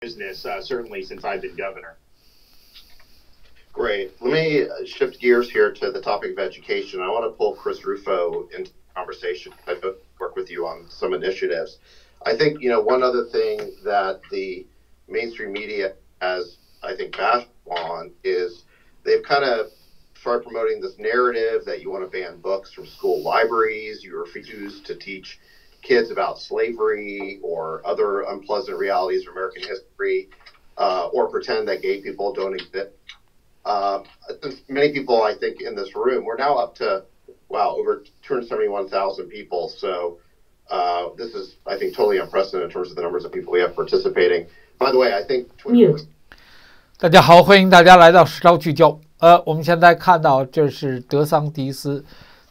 business, certainly since I've been governor. Great. Let me shift gears here to the topic of education. I want to pull Chris Rufo into the conversation. I know work with you on some initiatives. I think, one other thing that the mainstream media has, I think, bashed on is they've kind of started promoting this narrative that you want to ban books from school libraries, you refuse to teach kids about slavery or other unpleasant realities of American history, or pretend that gay people don't exist. Many people, I think, in this room, we're now up to, over 271,000 people. So this is, I think, totally unprecedented in terms of the numbers of people we have participating. By the way, I think... 大家好，欢迎大家来到实招聚焦。我们现在看到这是德桑迪斯，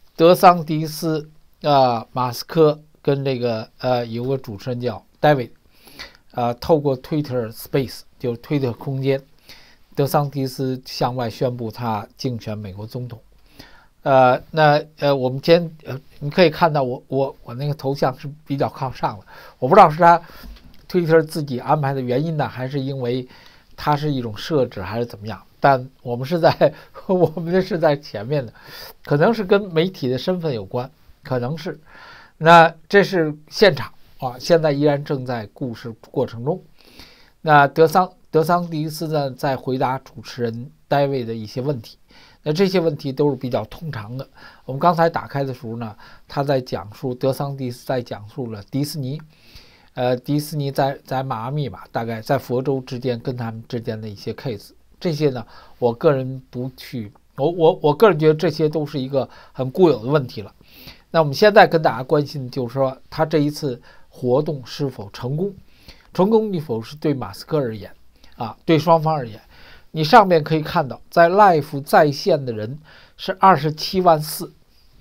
马斯克跟这个有个主持人叫 David， 透过 Twitter Space 就是推特空间，德桑迪斯向外宣布他竞选美国总统。我们你可以看到我那个头像是比较靠上了，我不知道是他 Twitter 自己安排的原因呢，还是因为它是一种设置，还是怎么样？但我们是在前面的，可能是跟媒体的身份有关，可能是。那这是现场啊，现在依然正在故事过程中。那德桑迪斯呢，在回答主持人戴维的一些问题。那这些问题都是比较通常的。我们刚才打开的时候呢，德桑迪斯在讲述了迪士尼在迈阿密吧，大概在佛州之间跟他们之间的一些 case。这些呢，我个人不去，我个人觉得这些都是一个很固有的问题了。那我们现在跟大家关心的就是说，他这一次活动是否成功与否是对马斯克而言对双方而言。你上面可以看到，在 Live 在线的人是27万4，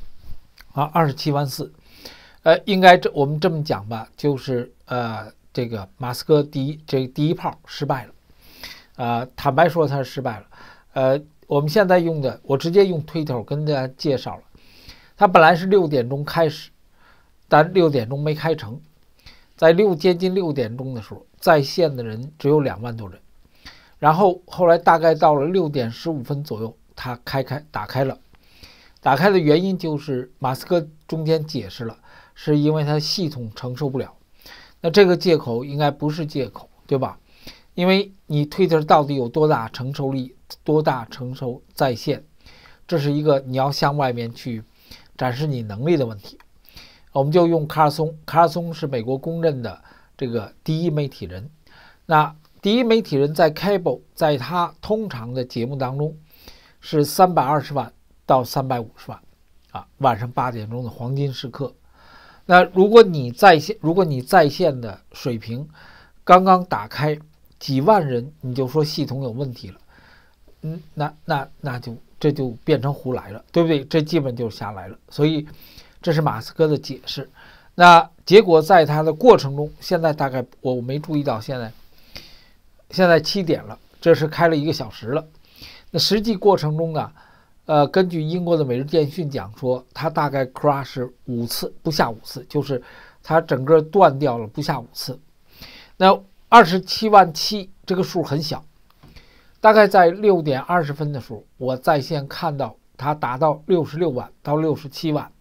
应该我们这么讲吧，就是这个马斯克第一炮失败了。坦白说他是失败了。我们现在我直接用推特跟大家介绍了，他本来是6点钟开始，但6点钟没开成，在接近6点钟的时候，在线的人只有2万多人，然后后来大概到了6点15分左右，他打开了。打开的原因就是马斯克中间解释了，是因为他的系统承受不了。那这个借口应该不是借口，对吧？因为你 Twitter 到底有多大承受力，多大承受在线，这是一个你要向外面去展示你能力的问题。我们就用卡尔松是美国公认的这个第一媒体人。那第一媒体人在 Cable 在他通常的节目当中是320万到350万晚上8点钟的黄金时刻。那如果你在线的水平刚刚打开几万人，你就说系统有问题了，这就变成胡来了，对不对？这基本就是瞎来了。所以这是马斯克的解释。那结果在他的过程中，现在大概我没注意到，现在7点了，这是开了1个小时了。那实际过程中呢，根据英国的每日电讯讲说，他大概 crash 5次，不下5次，就是他整个断掉了不下5次。那27万7这个数很小，大概在6点20分的时候，我在线看到他达到66万到67万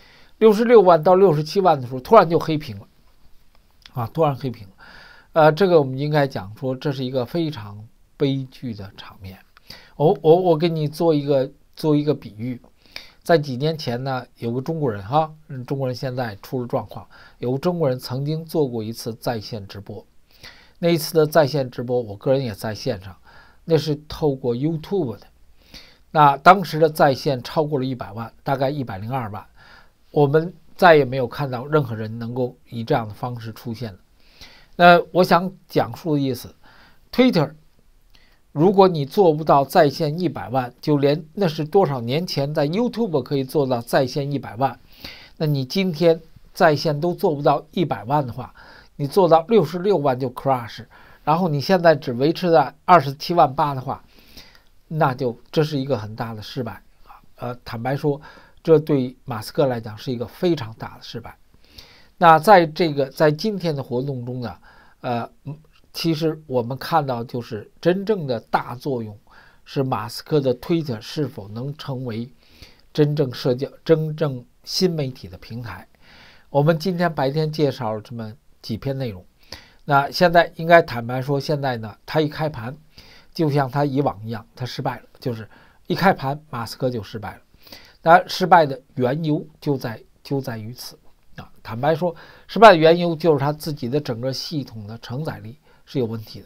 ，66万到67万的时候，突然就黑屏了，突然黑屏了。这个我们应该讲说，这是一个非常悲剧的场面。我给你做一个比喻，在几年前呢，有个中国人中国人现在出了状况，有个中国人曾经做过一次在线直播。那一次的在线直播，我个人也在线上，那是透过 YouTube 的。那当时的在线超过了100万，大概102万。我们再也没有看到任何人能够以这样的方式出现的。那我想讲述的意思 ，Twitter， 如果你做不到在线100万，就连那是多少年前在 YouTube 可以做到在线100万，那你今天在线都做不到100万的话，你做到66万就 crash， 然后你现在只维持在27万8的话，这是一个很大的失败坦白说，这对马斯克来讲是一个非常大的失败。那在今天的活动中呢， 其实我们看到就是真正的大作用是马斯克的推特是否能成为真正新媒体的平台。我们今天白天介绍了这么几篇内容，那现在应该坦白说，现在呢，他一开盘就像他以往一样，他失败了，就是一开盘马斯克就失败了。那失败的缘由就在于此啊！坦白说，失败的缘由就是他自己的整个系统的承载力是有问题的。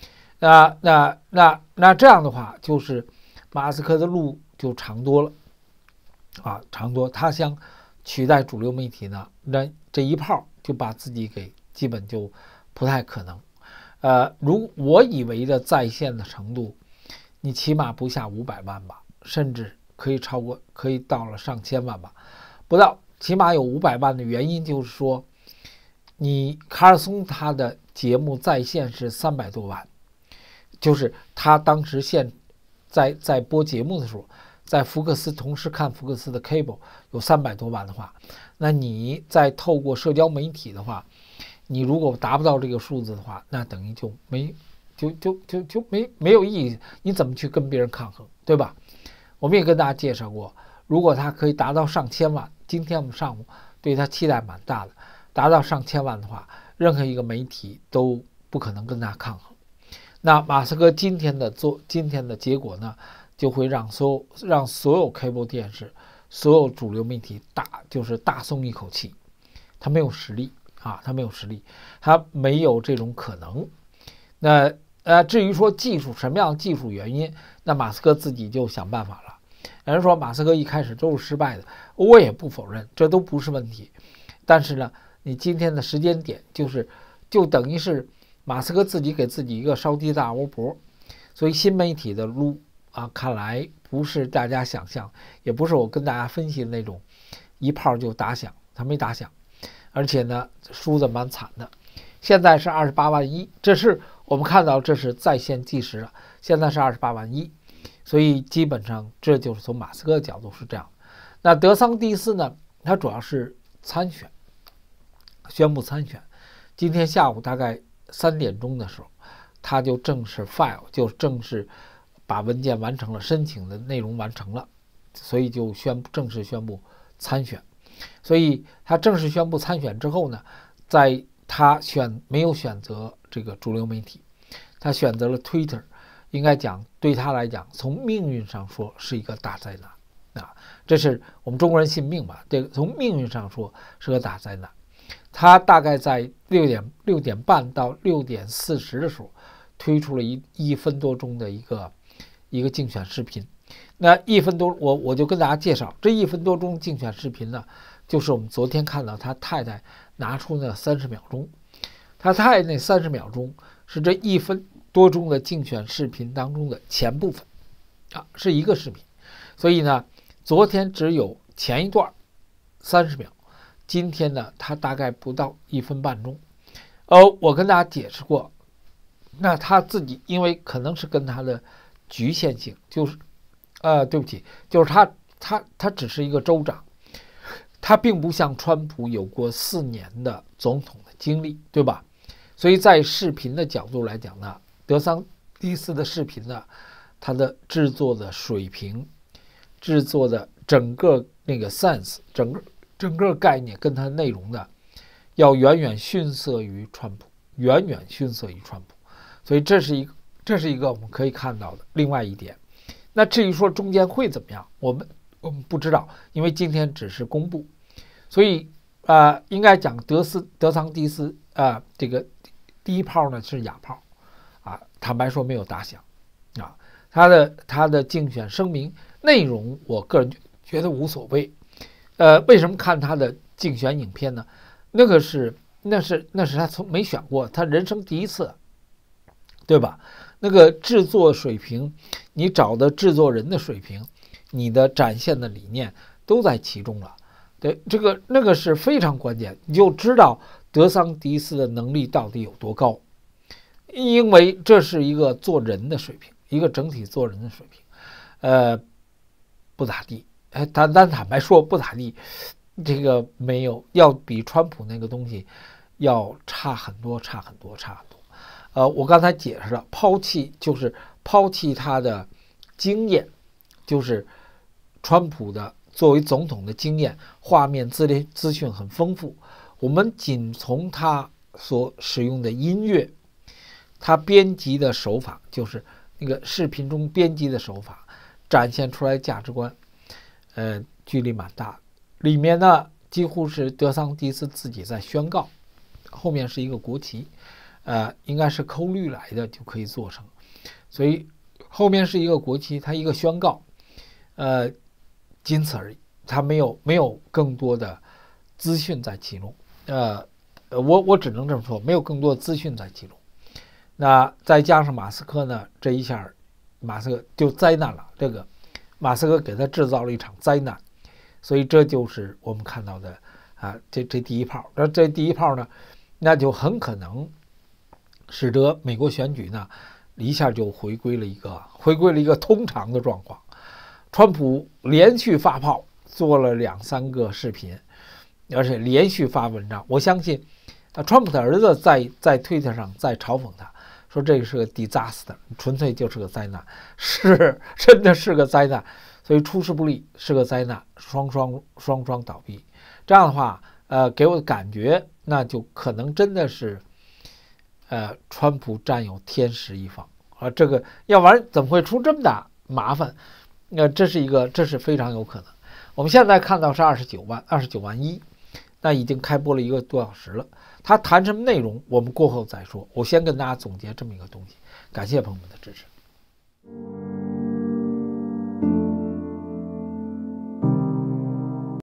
那这样的话，就是马斯克的路就长多了啊，长多。他想取代主流媒体呢，那这一炮就把自己给基本就不太可能。如我以为的在线的程度，你起码不下500万吧，甚至可以超过，可以到了上千万吧，不到，起码有500万的原因就是说，你卡尔松他的节目在线是300多万，就是他当时在播节目的时候，在福克斯同时看福克斯的 cable 有300多万的话，那你再透过社交媒体的话，你如果达不到这个数字的话，那等于就没有意义，你怎么去跟别人抗衡，对吧？我们也跟大家介绍过，如果它可以达到上千万，今天我们上午对它期待蛮大的，达到上千万的话，任何一个媒体都不可能跟它抗衡。那马斯克今天的结果呢，就会让所有 cable 电视、所有主流媒体大松一口气，他没有实力啊，他没有这种可能。那至于说什么样的技术原因，那马斯克自己就想办法了。有人说马斯克一开始都是失败的，我也不否认，这都不是问题。但是呢，你今天的时间点就等于是马斯克自己给自己一个烧鸡大窝脖，所以新媒体的路啊，看来不是大家想象，也不是我跟大家分析的那种一炮就打响，他没打响，而且呢输得蛮惨的。现在是28万1，这是我们看到，这是在线计时了，现在是28万1，所以基本上这就是从马斯克的角度是这样。那德桑蒂斯呢，他主要是宣布参选。今天下午大概3点钟的时候，他就正式把文件完成了，申请的内容完成了，所以就正式宣布参选。所以他正式宣布参选之后呢，他没有选择这个主流媒体，他选择了 Twitter， 应该讲对他来讲，从命运上说是一个大灾难啊！这是我们中国人信命嘛，这个从命运上说是个大灾难。他大概在6点半到6点40的时候推出了一分多钟的一个竞选视频。那1分多，我就跟大家介绍这1分多钟竞选视频呢，就是我们昨天看到他太太拿出那30秒钟，他太太那30秒钟是这1分多钟的竞选视频当中的前部分啊，是一个视频。所以呢，昨天只有前一段30秒，今天呢，他大概不到1分半钟。我跟大家解释过，那他自己因为可能是跟他的局限性，就是对不起，就是他只是一个州长，他并不像川普有过4年的总统的经历，对吧？所以在视频的角度来讲呢，德桑蒂斯的视频呢，它的制作的水平、制作的整个那个 sense， 整个概念跟它内容呢，要远远逊色于川普，所以这是一个我们可以看到的另外一点。那至于说中间会怎么样，我们不知道，因为今天只是公布，所以应该讲德桑蒂斯这个第一炮呢是哑炮啊，坦白说没有打响啊。他的竞选声明内容，我个人觉得无所谓。为什么看他的竞选影片呢？那是他没选过，他人生第一次，对吧？那个制作水平，你找的制作人的水平，你的展现的理念都在其中了。对，那个是非常关键，你就知道德桑蒂斯的能力到底有多高，因为这是一个做人的水平，一个整体做人的水平，不咋地。坦白说不咋地，这个没有，要比川普那个东西要差很多。 我刚才解释了，抛弃就是抛弃他的经验，就是川普的作为总统的经验，画面资讯很丰富。我们仅从他所使用的音乐，他编辑的手法，就是那个视频中编辑的手法，展现出来价值观，距离蛮大。里面呢，几乎是德桑蒂斯自己在宣告，后面是一个国旗，应该是抠绿来的就可以做成，所以后面是一个国旗，他一个宣告，仅此而已，他没有更多的资讯在其中，我只能这么说，没有更多的资讯在其中。那再加上马斯克呢，这一下马斯克就灾难了，这个马斯克给他制造了一场灾难，所以这就是我们看到的这第一炮。这第一炮呢，那就很可能使得美国选举呢一下就回归了一个通常的状况。川普连续发炮，做了2、3个视频，而且连续发文章。我相信川普的儿子在推特上在嘲讽他，说这个是个 disaster， 纯粹就是个灾难，真的是个灾难。所以出师不利是个灾难，双双倒闭。这样的话，给我的感觉，那就可能真的是，川普占有天时一方这个要不然怎么会出这么大麻烦？这是非常有可能。我们现在看到是29万1，那已经开播了1个多小时了。他谈什么内容，我们过后再说。我先跟大家总结这么一个东西。感谢朋友们的支持。